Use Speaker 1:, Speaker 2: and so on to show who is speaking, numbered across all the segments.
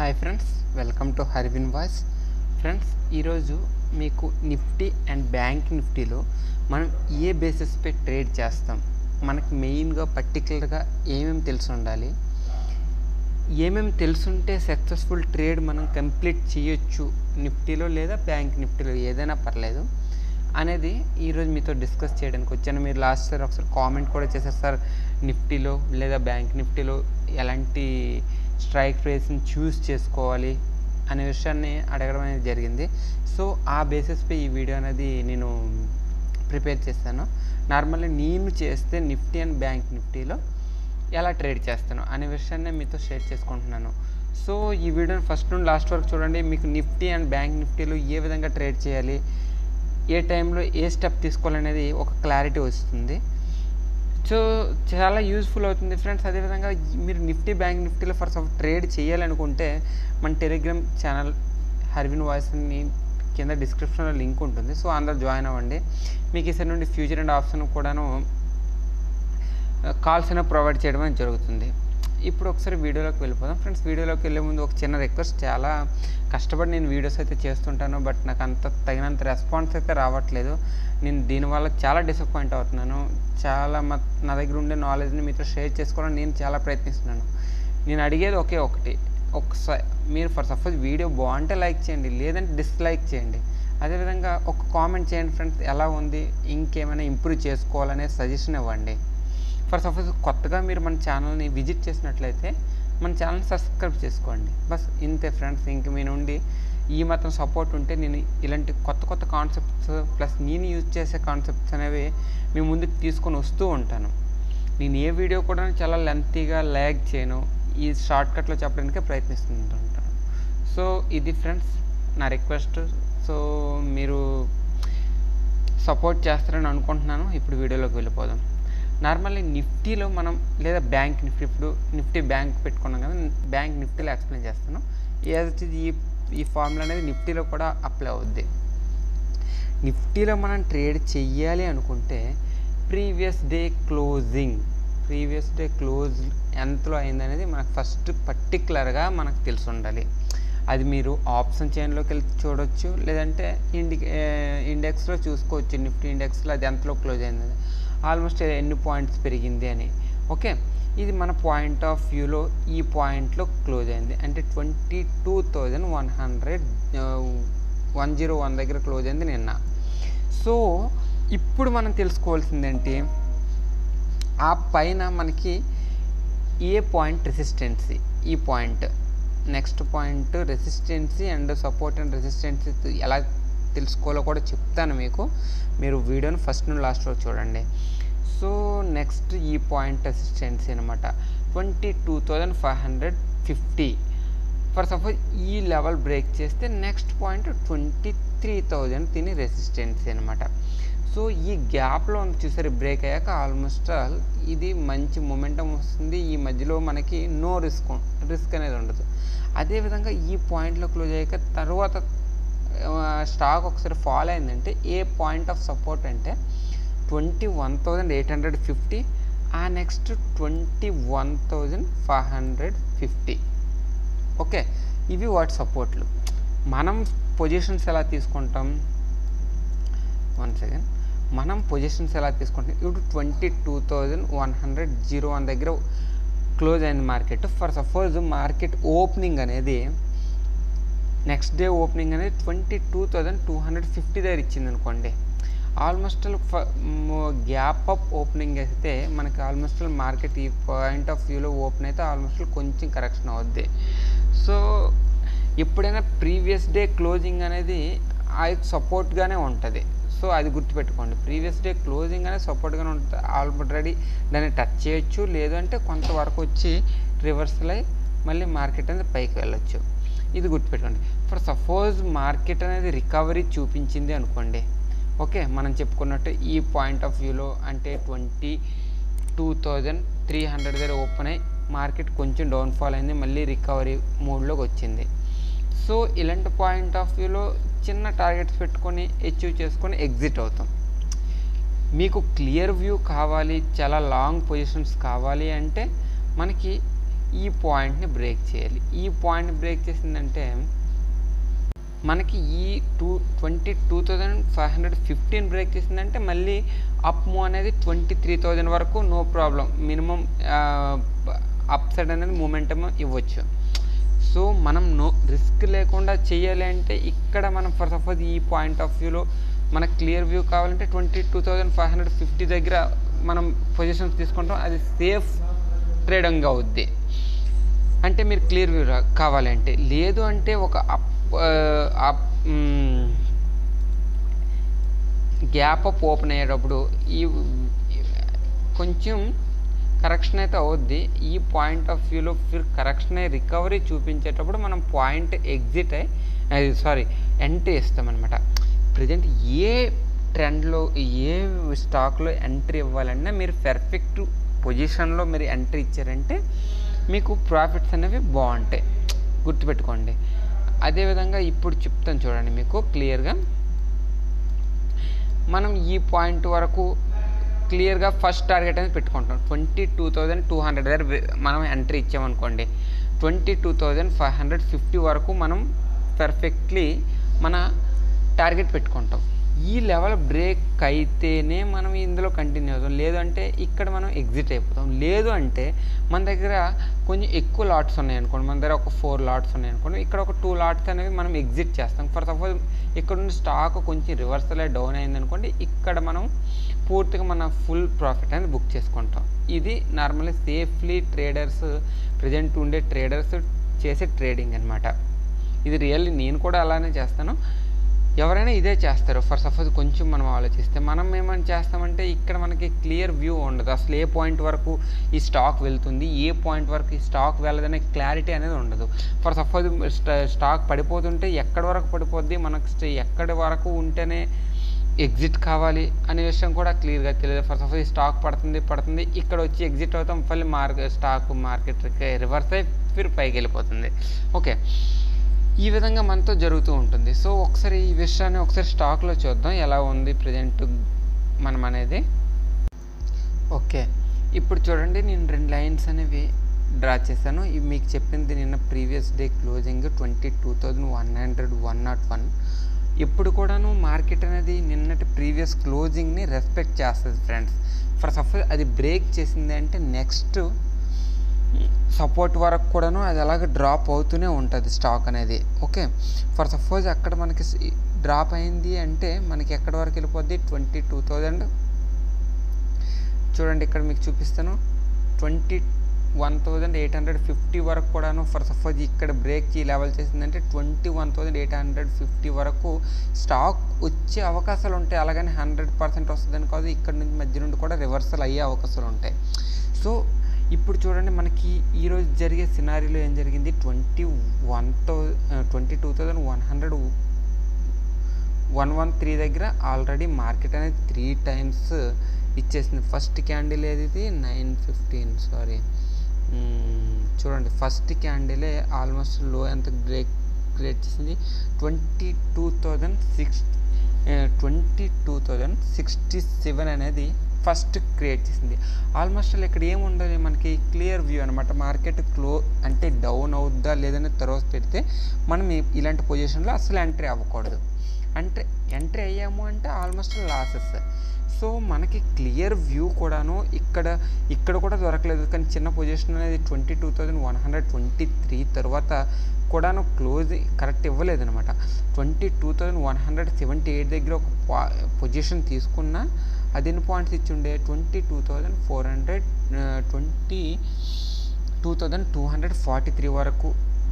Speaker 1: Hi friends, welcome to Harvin voice. Friends, ఈరోజు మీకు Nifty and bank నిఫ్టీలో మనం ఏ బేసిస్పై ట్రేడ్ చేస్తాం, మనకి మెయిన్గా పర్టికులర్గా ఏమేమి తెలిసి ఉండాలి, ఏమేమి తెలుసుంటే సక్సెస్ఫుల్ ట్రేడ్ మనం కంప్లీట్ చేయొచ్చు నిఫ్టీలో లేదా బ్యాంక్ నిఫ్టీలో ఏదైనా పర్లేదు అనేది ఈరోజు మీతో డిస్కస్ చేయడానికి వచ్చాను. మీరు లాస్ట్ సార్ ఒకసారి కామెంట్ కూడా చేశారు, సార్ నిఫ్టీలో లేదా బ్యాంక్ నిఫ్టీలో ఎలాంటి స్ట్రైక్ ప్రైస్ని చూస్ చేసుకోవాలి అనే విషయాన్ని అడగడం అనేది జరిగింది. సో ఆ బేసిస్పై ఈ వీడియో అనేది నేను ప్రిపేర్ చేస్తాను. నార్మల్లీ నేను చేస్తే నిఫ్టీ అండ్ బ్యాంక్ నిఫ్టీలో ఎలా ట్రేడ్ చేస్తాను అనే విషయాన్ని మీతో షేర్ చేసుకుంటున్నాను. సో ఈ వీడియోని ఫస్ట్ నుండి లాస్ట్ వరకు చూడండి. మీకు నిఫ్టీ అండ్ బ్యాంక్ నిఫ్టీలో ఏ విధంగా ట్రేడ్ చేయాలి, ఏ టైంలో ఏ స్టెప్ తీసుకోవాలనేది ఒక క్లారిటీ వస్తుంది. సో చాలా యూస్ఫుల్ అవుతుంది ఫ్రెండ్స్. అదేవిధంగా మీరు నిఫ్టీ బ్యాంక్ నిఫ్టీలో ఫర్ సపోజ్ ట్రేడ్ చేయాలనుకుంటే మన టెలిగ్రామ్ ఛానల్ హర్విన్ వాయిస్ అని కింద డిస్క్రిప్షన్లో లింక్ ఉంటుంది. సో అందరూ జాయిన్ అవ్వండి. మీకు ఈసారి నుండి ఫ్యూచర్ అండ్ ఆప్షన్ కూడాను కాల్స్ అయినా ప్రొవైడ్ చేయడం అనేది జరుగుతుంది. ఇప్పుడు ఒకసారి వీడియోలోకి వెళ్ళిపోదాం ఫ్రెండ్స్. వీడియోలోకి వెళ్ళే ముందు ఒక చిన్న రిక్వెస్ట్, చాలా కష్టపడి నేను వీడియోస్ అయితే చేస్తుంటాను, బట్ నాకు అంత తగినంత రెస్పాన్స్ అయితే రావట్లేదు. నేను దీనివల్ల చాలా డిసప్పాయింట్ అవుతున్నాను. చాలా నా దగ్గర ఉండే నాలెడ్జ్ని మీతో షేర్ చేసుకోవాలని నేను చాలా ప్రయత్నిస్తున్నాను. నేను అడిగేది ఒకటి, ఒకసారి మీరు ఫర్ సపోజ్ వీడియో బాగుంటే లైక్ చేయండి, లేదంటే డిస్లైక్ చేయండి. అదేవిధంగా ఒక కామెంట్ చేయండి ఫ్రెండ్స్, ఎలా ఉంది, ఇంకేమైనా ఇంప్రూవ్ చేసుకోవాలనే సజెషన్ ఇవ్వండి. ఫర్ సపోజ్ కొత్తగా మీరు మన ఛానల్ని విజిట్ చేసినట్లయితే మన ఛానల్ సబ్స్క్రైబ్ చేసుకోండి. బస్ ఇంతే ఫ్రెండ్స్. ఇంక మీ నుండి ఈ మాత్రం సపోర్ట్ ఉంటే నేను ఇలాంటి కొత్త కాన్సెప్ట్స్ ప్లస్ నేను యూజ్ చేసే కాన్సెప్ట్స్ అనేవి మీ ముందుకు తీసుకొని వస్తూ ఉంటాను. నేను ఏ వీడియో కూడా చాలా లెంతీగా ల్యాగ్ చేయను, ఈ షార్ట్కట్లో చెప్పడానికే ప్రయత్నిస్తుంటాను. సో ఇది ఫ్రెండ్స్ నా రిక్వెస్ట్. సో మీరు సపోర్ట్ చేస్తారని అనుకుంటున్నాను. ఇప్పుడు వీడియోలోకి వెళ్ళిపోదాం. నార్మల్లీ నిఫ్టీలో మనం లేదా బ్యాంక్ నిఫ్టీ, ఇప్పుడు నిఫ్టీ బ్యాంక్ పెట్టుకున్నాం కదా, బ్యాంక్ నిఫ్టీలో ఎక్స్ప్లెయిన్ చేస్తాను. ఈ ఫార్ములా అనేది నిఫ్టీలో కూడా అప్లై అవుద్ది. నిఫ్టీలో మనం ట్రేడ్ చెయ్యాలి అనుకుంటే ప్రీవియస్ డే క్లోజ్ ఎంతలో అయిందనేది మనకు ఫస్ట్ పర్టికులర్గా మనకు తెలిసి ఉండాలి. అది మీరు ఆప్షన్ చైన్లోకి వెళ్ళి చూడొచ్చు, లేదంటే ఇండెక్స్లో చూసుకోవచ్చు. నిఫ్టీ ఇండెక్స్లో అది ఎంతలో క్లోజ్ అయింది, ఆల్మోస్ట్ ఎన్ని పాయింట్స్ పెరిగింది అని. ఓకే, ఇది మన పాయింట్ ఆఫ్ వ్యూలో ఈ పాయింట్లో క్లోజ్ అయింది అంటే 22,101 దగ్గర క్లోజ్ అయింది నిన్న. సో ఇప్పుడు మనం తెలుసుకోవాల్సింది ఏంటి, ఆ పైన మనకి ఏ పాయింట్ రెసిస్టెన్సీ, ఈ point next point resistance and support and resistance ఎలా తెలుసుకోవాలో కూడా చెప్తాను మీకు. మీరు వీడియోని ఫస్ట్ నుండి లాస్ట్ వరకు చూడండి. సో నెక్స్ట్ ఈ పాయింట్ రెసిస్టెన్సీ అనమాట 22,550. ఫర్ సపోజ్ ఈ లెవెల్ బ్రేక్ చేస్తే నెక్స్ట్ పాయింట్ 23,000 తిని రెసిస్టెన్సీ అనమాట. సో ఈ గ్యాప్లో చూసారు, బ్రేక్ అయ్యాక ఆల్మోస్ట్ ఆల్ ఇది మంచి మొమెంటం వస్తుంది. ఈ మధ్యలో మనకి నో రిస్క్ అనేది ఉండదు. అదేవిధంగా ఈ పాయింట్లో క్లోజ్ అయ్యాక తర్వాత స్టాక్ ఒకసారి ఫాల్ అయిందంటే ఏ పాయింట్ ఆఫ్ సపోర్ట్ అంటే 21,850, ఆ నెక్స్ట్ 21,550. ఓకే, ఇవి వాటి సపోర్ట్లు. మనం పొజిషన్స్ ఎలా తీసుకుంటాం, ఇప్పుడు 22,101 దగ్గర క్లోజ్ అయింది market. For suppose market opening అనేది నెక్స్ట్ డే ఓపెనింగ్ అనేది 22,250 దగ్గర ఇచ్చింది అనుకోండి. ఆల్మోస్ట్ గ్యాప్ అప్ ఓపెనింగ్ అయితే మనకి ఆల్మోస్ట్ మార్కెట్ ఈ పాయింట్ ఆఫ్ వ్యూలో ఓపెన్ అయితే ఆల్మోస్ట్ కొంచెం కరెక్షన్ అవుద్ది. సో ఎప్పుడైనా ప్రీవియస్ డే క్లోజింగ్ అనేది సపోర్ట్గానే ఉంటుంది. సో అది గుర్తుపెట్టుకోండి, ప్రీవియస్ డే క్లోజింగ్ అనేది సపోర్ట్గానే ఉంటుంది. ఆల్రెడీ దాన్ని టచ్ చేయొచ్చు, లేదంటే కొంతవరకు వచ్చి రివర్సల్ అయ్యి మళ్ళీ మార్కెట్ అనేది పైకి వెళ్ళొచ్చు. ఇది గుర్తుపెట్టుకోండి. ఫర్ సపోజ్ మార్కెట్ అనేది రికవరీ చూపించింది అనుకోండి. ఓకే, మనం చెప్పుకున్నట్టు ఈ పాయింట్ ఆఫ్ వ్యూలో అంటే 22,300 దగ్గర ఓపెన్ అయ్యి మార్కెట్ కొంచెం డౌన్ఫాల్ అయింది, మళ్ళీ రికవరీ మోడ్లోకి వచ్చింది. సో ఇలాంటి పాయింట్ ఆఫ్ వ్యూలో చిన్న టార్గెట్స్ పెట్టుకొని అచీవ్ చేసుకొని ఎగ్జిట్ అవుతాం. మీకు క్లియర్ వ్యూ కావాలి, చాలా లాంగ్ పొజిషన్స్ కావాలి అంటే మనకి ఈ పాయింట్ని బ్రేక్ చేయాలి. ఈ పాయింట్ని బ్రేక్ చేసిందంటే మనకి ఈ 22,515 బ్రేక్ చేసిందంటే మళ్ళీ అప్ మూవ్ అనేది 23,000 వరకు no problem, minimum upside అనేది మూమెంటం ఇవ్వచ్చు. సో మనం రిస్క్ లేకుండా చేయాలి అంటే ఇక్కడ మనం ఫర్ సపోజ్ ఈ పాయింట్ ఆఫ్ వ్యూలో మనకు క్లియర్ వ్యూ కావాలంటే 22,550 దగ్గర మనం పొజిషన్స్ తీసుకుంటాం. అది సేఫ్ ట్రేడింగ్ అవుద్ది అంటే మీరు క్లియర్ వ్యూ కావాలంటే. లేదు అంటే ఒక గ్యాప్ అప్ ఓపెన్ అయ్యేటప్పుడు ఈ కొంచెం కరెక్షన్ అయితే అవుద్ది. ఈ పాయింట్ ఆఫ్ వ్యూలో కరెక్షన్ అయ్యి రికవరీ చూపించేటప్పుడు మనం పాయింట్ ఎగ్జిట్ అయ్యి ఎంట్రీ ఇస్తామన్నమాట. ప్రజెంట్ ఏ ట్రెండ్లో ఏ స్టాక్లో ఎంట్రీ ఇవ్వాలన్నా మీరు పర్ఫెక్ట్ పొజిషన్లో మీరు ఎంట్రీ ఇచ్చారంటే మీకు ప్రాఫిట్స్ అనేవి బాగుంటాయి, గుర్తుపెట్టుకోండి. అదేవిధంగా ఇప్పుడు చెప్తాను చూడండి మీకు క్లియర్గా. మనం ఈ పాయింట్ వరకు క్లియర్గా ఫస్ట్ టార్గెట్ అనేది పెట్టుకుంటాం. 22,200 దగ్గర మనం ఎంట్రీ ఇచ్చామనుకోండి, 22,550 వరకు మనం పర్ఫెక్ట్లీ మన టార్గెట్ పెట్టుకుంటాం. ఈ లెవెల్ బ్రేక్ అయితేనే మనం ఇందులో కంటిన్యూ అవుతాం. లేదు అంటే ఇక్కడ మనం ఎగ్జిట్ అయిపోతాం. లేదు అంటే మన దగ్గర కొంచెం ఎక్కువ లాట్స్ ఉన్నాయనుకోండి, మన దగ్గర ఒక 4 లాట్స్ ఉన్నాయనుకోండి, ఇక్కడ ఒక 2 లాట్స్ అనేవి మనం ఎగ్జిట్ చేస్తాం. ఫర్ సపోజ్ ఇక్కడ నుండి స్టాక్ కొంచెం రివర్సల్ అయ్యి డౌన్ అయిందనుకోండి, ఇక్కడ మనం పూర్తిగా మన ఫుల్ ప్రాఫిట్ అనేది బుక్ చేసుకుంటాం. ఇది నార్మల్లీ సేఫ్లీ ట్రేడర్స్ ప్రజెంట్ ఉండే ట్రేడర్స్ చేసే ట్రేడింగ్ అనమాట. ఇది రియల్లీ నేను కూడా అలానే చేస్తాను, ఎవరైనా ఇదే చేస్తారు. ఫర్ సపోజ్ కొంచెం మనం ఆలోచిస్తే మనం ఏమైనా చేస్తామంటే ఇక్కడ మనకి క్లియర్ వ్యూ ఉండదు. అసలు ఏ పాయింట్ వరకు ఈ స్టాక్ వెళ్తుంది, ఏ పాయింట్ వరకు ఈ స్టాక్ వెళ్ళదనే క్లారిటీ అనేది ఉండదు. ఫర్ సపోజ్ స్టాక్ పడిపోతుంటే ఎక్కడి వరకు పడిపోద్ది, మనకు ఎక్కడి వరకు ఉంటేనే ఎగ్జిట్ కావాలి అనే విషయం కూడా క్లియర్గా తెలియదు. ఫర్ సపోజ్ స్టాక్ పడుతుంది ఇక్కడ వచ్చి ఎగ్జిట్ అవుతాం, మళ్ళీ స్టాక్ మార్కెట్కి రివర్స్ అయ్యి పైకి వెళ్ళిపోతుంది. ఓకే, ఈ విధంగా మనతో జరుగుతూ ఉంటుంది. సో ఒకసారి ఈ విషయాన్ని ఒకసారి స్టాక్లో చూద్దాం ఎలా ఉంది ప్రజెంట్ మనం అనేది. ఓకే, ఇప్పుడు చూడండి నేను 2 లైన్స్ అనేవి డ్రా చేశాను. ఇవి మీకు చెప్పింది నిన్న ప్రీవియస్ డే క్లోజింగ్ 22,101. ఎప్పుడు కూడాను మార్కెట్ అనేది నిన్నటి ప్రీవియస్ క్లోజింగ్ని రెస్పెక్ట్ చేస్తుంది ఫ్రెండ్స్. ఫర్ సపోజ్ అది బ్రేక్ చేసింది అంటే నెక్స్ట్ సపోర్ట్ వరకు కూడాను అది అలాగే డ్రాప్ అవుతూనే ఉంటుంది స్టాక్ అనేది. ఓకే, ఫర్ సపోజ్ అక్కడ మనకి డ్రాప్ అయింది అంటే మనకి ఎక్కడి వరకు వెళ్ళిపోద్ది, 22,000 చూడండి ఇక్కడ మీకు చూపిస్తాను, 21,850 వరకు కూడాను. ఫర్ సపోజ్ ఇక్కడ బ్రేక్ ఈ లెవెల్ చేసిందంటే 21,850 వరకు స్టాక్ వచ్చే అవకాశాలు ఉంటాయి. అలాగని 100% వస్తుందని కాదు, ఇక్కడ నుంచి మధ్య నుండి కూడా రివర్సల్ అయ్యే అవకాశాలు ఉంటాయి. సో ఇప్పుడు చూడండి మనకి ఈరోజు జరిగే సినారీలో ఏం జరిగింది, 22,113 దగ్గర ఆల్రెడీ మార్కెట్ అనేది 3 times ఇచ్చేసింది. ఫస్ట్ క్యాండిల్ ఏది, 9:15 చూడండి ఫస్ట్ క్యాండిలే ఆల్మోస్ట్ లో ఎంత బ్రేక్ క్రియేట్ చేసింది, 22,067 అనేది ఫస్ట్ క్రియేట్ చేసింది. ఆల్మోస్ట్ ఇక్కడ ఏముండదు, మనకి క్లియర్ వ్యూ అనమాట. మార్కెట్ అంటే డౌన్ అవుద్దా లేదని తర్వాత పెడితే మనం ఇలాంటి పొజిషన్లో అసలు ఎంట్రీ అవ్వకూడదు. అంటే ఎంట్రీ అయ్యాము అంటే ఆల్మోస్ట్ లాసెస్. సో మనకి క్లియర్ వ్యూ కూడాను ఇక్కడ కూడా దొరకలేదు. కానీ చిన్న పొజిషన్ అనేది 22,123 తర్వాత కూడాను క్లోజ్ కరెక్ట్ ఇవ్వలేదు అనమాట. 22,178 దగ్గర ఒక పొజిషన్ తీసుకున్నా అది ఎన్ని పాయింట్స్ ఇచ్చిండే, 22,243 వరకు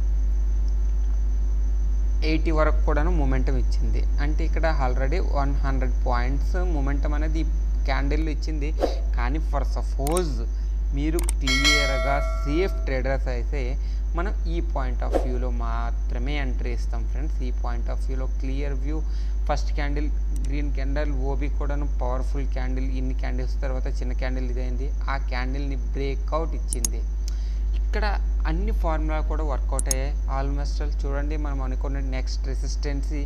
Speaker 1: 80 వరకు కూడాను మొమెంటం ఇచ్చింది. అంటే ఇక్కడ ఆల్రెడీ 100 పాయింట్స్ మొమెంటం అనేది క్యాండిల్ ఇచ్చింది. కానీ ఫర్ సపోజ్ మీరు క్లియర్గా సేఫ్ ట్రేడర్స్ అయితే మనం ఈ పాయింట్ ఆఫ్ వ్యూలో మాత్రమే ఎంట్రీ ఇస్తాం ఫ్రెండ్స్. ఈ పాయింట్ ఆఫ్ వ్యూలో clear view, first candle green candle, OB కూడాను పవర్ఫుల్ క్యాండిల్, ఇన్ని క్యాండిల్స్ తర్వాత చిన్న క్యాండిల్ ఇదైంది, ఆ క్యాండిల్ని బ్రేక్అవుట్ ఇచ్చింది. ఇక్కడ అన్ని ఫార్ములా కూడా వర్కౌట్ అయ్యాయి. ఆల్మోస్ట్ చూడండి మనం అనుకున్న నెక్స్ట్ రెసిస్టెన్సీ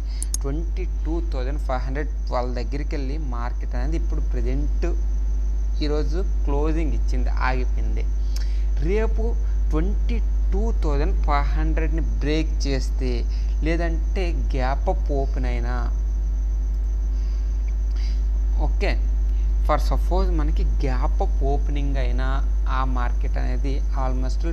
Speaker 1: 22,512 దగ్గరికి వెళ్ళి మార్కెట్ అనేది ఇప్పుడు ప్రజెంట్ ఈరోజు క్లోజింగ్ ఇచ్చింది, ఆగిపోయింది. రేపు 22,500ని బ్రేక్ చేస్తే లేదంటే గ్యాప్ అప్ ఓపెన్ అయినా ఓకే ఫర్ సపోజ్ మనకి గ్యాప్ అప్ ఓపెనింగ్ అయినా ఆ మార్కెట్ అనేది ఆల్మోస్ట్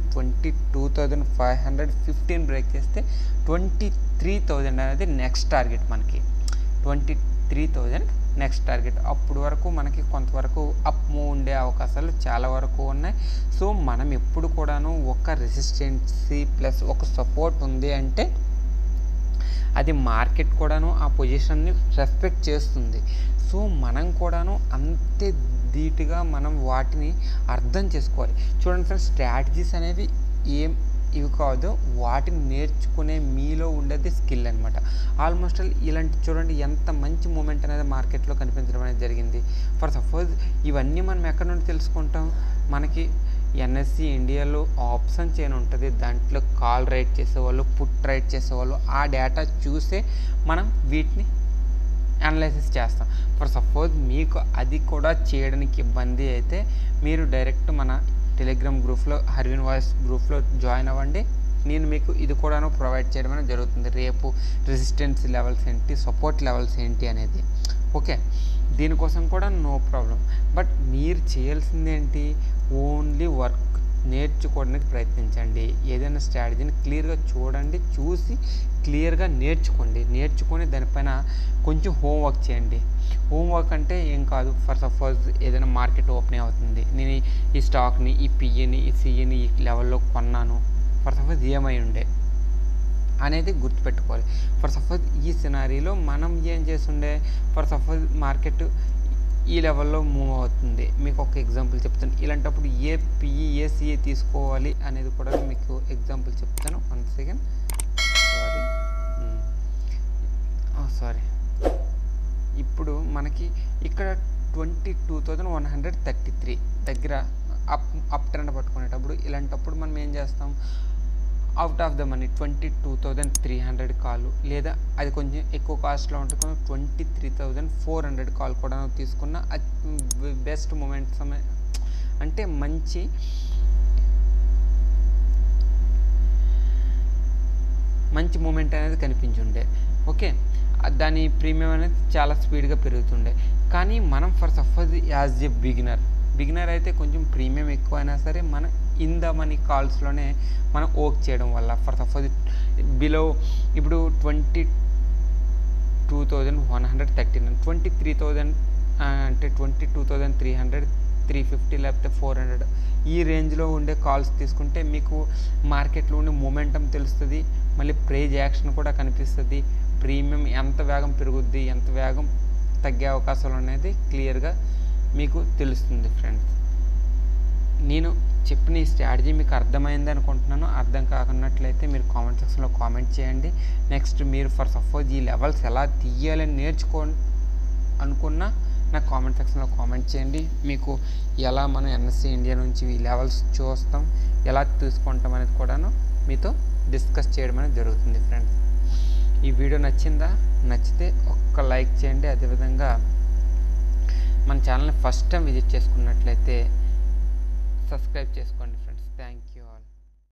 Speaker 1: 22,515 బ్రేక్ చేస్తే 23,000 అనేది నెక్స్ట్ టార్గెట్ మనకి 23,000 నెక్స్ట్ టార్గెట్. అప్పుడు వరకు మనకి కొంతవరకు అప్ మూవ్ ఉండే అవకాశాలు చాలా వరకు ఉన్నాయి. సో మనం ఎప్పుడు కూడాను ఒక రెసిస్టెన్సీ ప్లస్ ఒక సపోర్ట్ ఉంది అంటే అది మార్కెట్ కూడాను ఆ పొజిషన్ని రెస్పెక్ట్ చేస్తుంది. సో మనం కూడాను అంతే ధీటుగా మనం వాటిని అర్థం చేసుకోవాలి. చూడండి ఫ్రెండ్స్, స్ట్రాటజీస్ అనేవి ఇవి కాదు, వాటిని నేర్చుకునే మీలో ఉండేది స్కిల్ అనమాట. ఆల్మోస్ట్ ఇలాంటి చూడండి ఎంత మంచి మూమెంట్ అనేది మార్కెట్లో కనిపించడం అనేది జరిగింది. ఫర్ సపోజ్ ఇవన్నీ మనం ఎక్కడి నుండి తెలుసుకుంటాం, మనకి ఎన్ఎస్సి ఇండియాలో ఆప్షన్ చైన్ ఉంటుంది, దాంట్లో కాల్ రైట్ చేసేవాళ్ళు, పుట్ రైట్ చేసేవాళ్ళు, ఆ డేటా చూసే మనం వీటిని అనలైసిస్ చేస్తాం. ఫర్ సపోజ్ మీకు అది కూడా చేయడానికి ఇబ్బంది అయితే మీరు డైరెక్ట్ మన టెలిగ్రామ్ గ్రూప్లో హర్విన్ వాయిస్ గ్రూప్లో జాయిన్ అవ్వండి. నేను మీకు ఇది కూడాను ప్రొవైడ్ చేయడం అనేది జరుగుతుంది. రేపు రెసిస్టెన్స్ లెవెల్స్ ఏంటి, సపోర్ట్ లెవెల్స్ ఏంటి అనేది. ఓకే, దీనికోసం కూడా నో ప్రాబ్లం. బట్ మీరు చేయాల్సింది ఏంటి, ఓన్లీ వర్క్ నేర్చుకోవడానికి ప్రయత్నించండి. ఏదైనా స్ట్రాటజీని క్లియర్గా చూడండి, చూసి క్లియర్గా నేర్చుకొని దానిపైన కొంచెం హోంవర్క్ చేయండి. హోంవర్క్ అంటే ఏం కాదు, ఫర్ సపోజ్ ఏదైనా మార్కెట్ ఓపెన్ అవుతుంది, నేను ఈ స్టాక్ని, ఈ పిఈని, ఈ సిఈని ఈ లెవెల్లో కొన్నాను, ఫర్ సపోజ్ ఏమై ఉండే అనేది గుర్తుపెట్టుకోవాలి. ఫర్ సపోజ్ ఈ సినారీలో మనం ఏం చేస్తుండే, ఫర్ సపోజ్ మార్కెట్ ఈ లెవెల్లో మూవ్ అవుతుంది. మీకు ఒక ఎగ్జాంపుల్ చెప్తాను. ఇలాంటప్పుడు ఏ పిఈ ఏ సిఏ తీసుకోవాలి అనేది కూడా మీకు ఎగ్జాంపుల్ చెప్తాను. 1 సెకండ్, సారీ. ఇప్పుడు మనకి ఇక్కడ 22,133 దగ్గర అప్ ట్రెండ్ పట్టుకునేటప్పుడు ఇలాంటప్పుడు మనం ఏం చేస్తాం, అవుట్ ఆఫ్ ద మనీ 22,300 కాలు, లేదా అది కొంచెం ఎక్కువ కాస్ట్లో ఉంటుంది 23,400 కాల్ కూడా తీసుకున్న బెస్ట్ మూమెంట్స్ అంటే మంచి మూమెంట్ అనేది కనిపించుండే. ఓకే, దాని ప్రీమియం అనేది చాలా స్పీడ్గా పెరుగుతుండే. కానీ మనం for suppose as a beginner అయితే కొంచెం ప్రీమియం ఎక్కువ అయినా సరే మనం ఇన్ ద మనీ కాల్స్లోనే మనం ఓక్ చేయడం వల్ల ఫర్ సపోజ్ బిలో ఇప్పుడు 22,139 23,000 అంటే 22,300 350 లేకపోతే 400 ఈ రేంజ్లో ఉండే కాల్స్ తీసుకుంటే మీకు మార్కెట్లో ఉండే మూమెంటం తెలుస్తుంది, మళ్ళీ ప్రైజ్ యాక్షన్ కూడా కనిపిస్తుంది, ప్రీమియం ఎంత వేగం పెరుగుద్ది, ఎంత వేగం తగ్గే అవకాశాలు అనేది క్లియర్గా మీకు తెలుస్తుంది. ఫ్రెండ్స్, నేను చెప్పిన ఈ స్ట్రాటజీ మీకు అర్థమైంది అనుకుంటున్నాను. అర్థం కాకున్నట్లయితే మీరు కామెంట్ సెక్షన్లో కామెంట్ చేయండి. నెక్స్ట్ మీరు ఫర్ సపోజ్ ఈ లెవెల్స్ ఎలా తీయాలని అనుకున్నా నాకు కామెంట్ సెక్షన్లో కామెంట్ చేయండి. మీకు ఎలా మనం ఎన్ఎస్సి ఇండియా నుంచి ఈ లెవెల్స్ చూస్తాం, ఎలా తీసుకుంటాం అనేది కూడాను మీతో డిస్కస్ చేయడం అనేది జరుగుతుంది. ఫ్రెండ్స్, ఈ వీడియో నచ్చితే ఒక్క లైక్ చేయండి. అదేవిధంగా మన ఛానల్ని ఫస్ట్ టైం విజిట్ చేసుకున్నట్లయితే సబ్స్క్రైబ్ చేసుకోండి.